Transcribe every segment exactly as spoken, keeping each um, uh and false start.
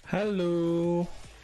Hallo.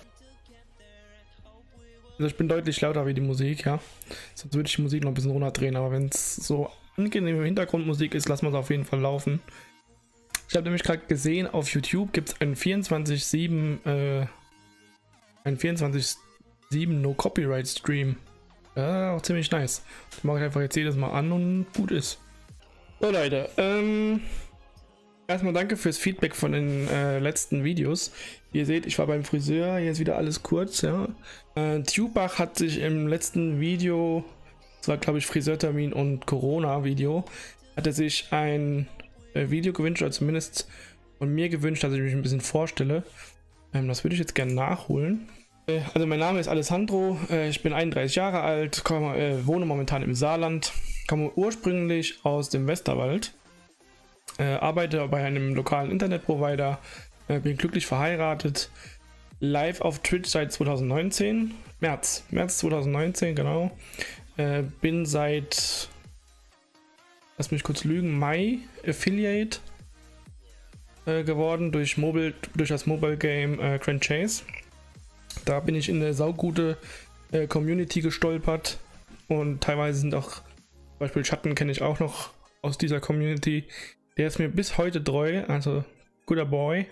Also ich bin deutlich lauter wie die Musik, ja. Sonst würde ich die Musik noch ein bisschen runterdrehen, aber wenn es so angenehme Hintergrundmusik ist, lassen wir es auf jeden Fall laufen. Ich habe nämlich gerade gesehen, auf YouTube gibt es einen vierundzwanzig sieben äh, einen vierundzwanzig sieben No Copyright Stream. Ja, auch ziemlich nice. Das mache ich einfach jetzt jedes Mal an und gut ist. So Leute, ähm, erstmal danke fürs Feedback von den äh, letzten Videos. Wie ihr seht, ich war beim Friseur, hier ist wieder alles kurz, ja. Äh, Tubach hat sich im letzten Video, das war glaube ich Friseurtermin und Corona-Video, hat er sich ein äh, Video gewünscht, oder zumindest von mir gewünscht, dass ich mich ein bisschen vorstelle. Ähm, das würde ich jetzt gerne nachholen. Äh, also mein Name ist Alessandro, äh, ich bin einunddreißig Jahre alt, komme, äh, wohne momentan im Saarland, komme ursprünglich aus dem Westerwald. Äh, arbeite bei einem lokalen Internetprovider, äh, bin glücklich verheiratet, live auf Twitch seit zweitausendneunzehn, März, März zweitausendneunzehn, genau. Äh, bin seit, lass mich kurz lügen, Mai Affiliate äh, geworden durch, Mobile, durch das Mobile Game äh, Grand Chase. Da bin ich in eine saugute äh, Community gestolpert und teilweise sind auch, zum Beispiel Schatten kenne ich auch noch aus dieser Community. Der ist mir bis heute treu, also guter Boy.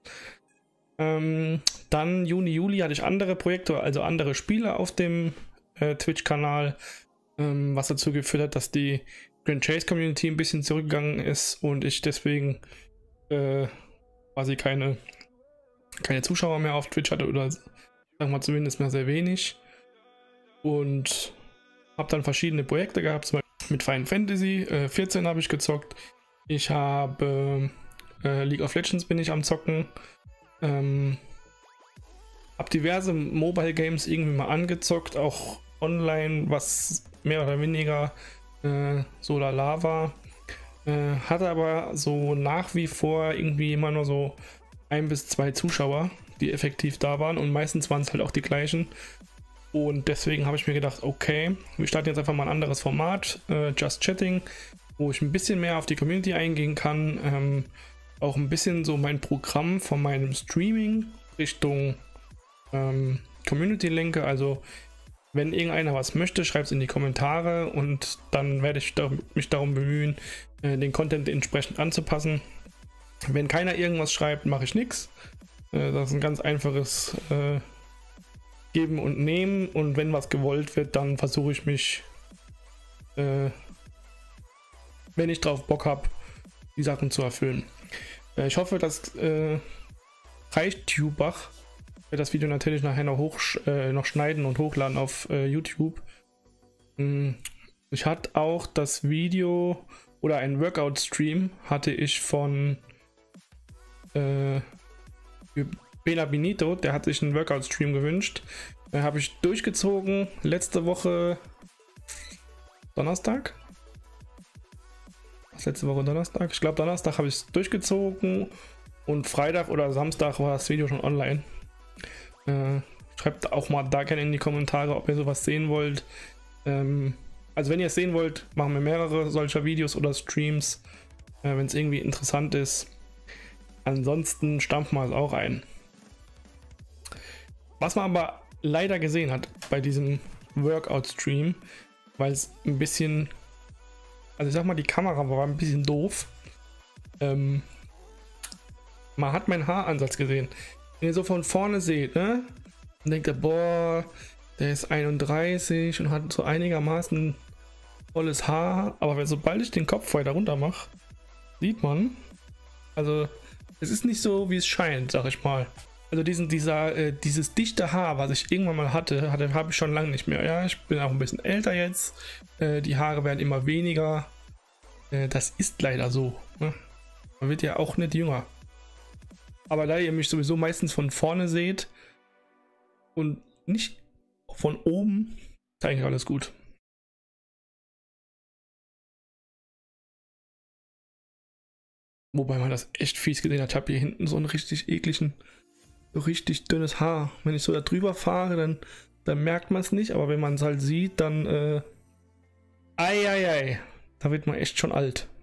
Ähm, dann Juni, Juli hatte ich andere Projekte, also andere Spiele auf dem äh, Twitch-Kanal, ähm, was dazu geführt hat, dass die Grand Chase Community ein bisschen zurückgegangen ist und ich deswegen äh, quasi keine, keine Zuschauer mehr auf Twitch hatte oder sagen wir mal zumindest mehr sehr wenig. Und habe dann verschiedene Projekte gehabt, zum Beispiel mit Final Fantasy äh, vierzehn habe ich gezockt. Ich habe äh, League of Legends bin ich am Zocken. Ähm, habe diverse Mobile Games irgendwie mal angezockt, auch online, was mehr oder weniger äh, so lala war. Äh, hatte aber so nach wie vor irgendwie immer nur so ein bis zwei Zuschauer, die effektiv da waren und meistens waren es halt auch die gleichen. Und deswegen habe ich mir gedacht, okay, wir starten jetzt einfach mal ein anderes Format, äh, Just Chatting, wo ich ein bisschen mehr auf die Community eingehen kann, ähm, auch ein bisschen so mein Programm von meinem Streaming Richtung ähm, Community lenke. Also wenn irgendeiner was möchte, schreibt es in die Kommentare und dann werde ich da, mich darum bemühen, äh, den Content entsprechend anzupassen. Wenn keiner irgendwas schreibt, mache ich nichts. Äh, das ist ein ganz einfaches äh, Geben und Nehmen und wenn was gewollt wird, dann versuche ich mich äh, wenn ich drauf Bock habe, die Sachen zu erfüllen. Äh, ich hoffe, das äh, reicht Tubach. Ich werde das Video natürlich nachher noch, hoch, äh, noch schneiden und hochladen auf äh, YouTube. Hm. Ich hatte auch das Video oder ein Workout-Stream hatte ich von äh, Bela Benito, der hat sich einen Workout-Stream gewünscht. Äh, habe ich durchgezogen letzte Woche Donnerstag. Letzte Woche Donnerstag. Ich glaube Donnerstag habe ich es durchgezogen und Freitag oder Samstag war das Video schon online. Äh, schreibt auch mal da gerne in die Kommentare, ob ihr sowas sehen wollt. Ähm, also wenn ihr es sehen wollt, machen wir mehrere solcher Videos oder Streams, äh, wenn es irgendwie interessant ist. Ansonsten stampfen wir es auch ein. Was man aber leider gesehen hat bei diesem Workout-Stream, weil es ein bisschen... Also ich sag mal, die Kamera war ein bisschen doof. Ähm, man hat meinen Haaransatz gesehen. Wenn ihr so von vorne seht, ne? Und denkt ihr, boah, der ist einunddreißig und hat so einigermaßen volles Haar. Aber wenn, sobald ich den Kopf weiter runter mache, sieht man, also es ist nicht so, wie es scheint, sag ich mal. Also diesen, dieser, äh, dieses dichte Haar, was ich irgendwann mal hatte, hatte habe ich schon lange nicht mehr. Ja, ich bin auch ein bisschen älter jetzt. Äh, die Haare werden immer weniger. Äh, das ist leider so. Ne? Man wird ja auch nicht jünger. Aber da ihr mich sowieso meistens von vorne seht und nicht von oben, ist eigentlich alles gut. Wobei man das echt fies gesehen hat. Ich habe hier hinten so einen richtig ekligen, so richtig dünnes Haar. Wenn ich so da drüber fahre, dann, dann merkt man es nicht. Aber wenn man es halt sieht, dann... Äh, ei, ei, ei. Da wird man echt schon alt.